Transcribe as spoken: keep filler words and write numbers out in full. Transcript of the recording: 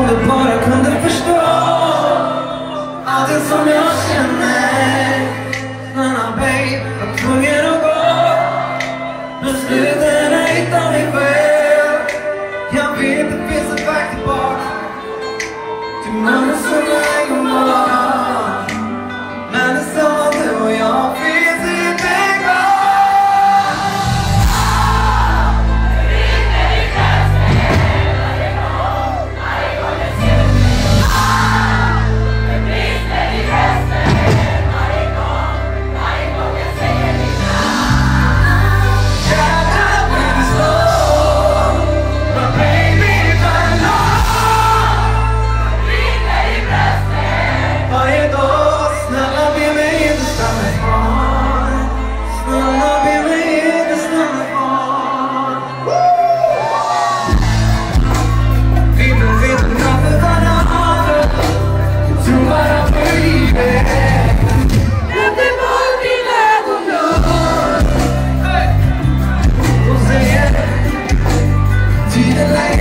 du bara kunde förstå allt det som jag känner. Snälla babe, jag tvungen att gå. Besluten är utan dig själv. Jag vet det finns en väg tillbaka till mannen som jag en gång var. Men det är som att du och jag finns inte kvar. Like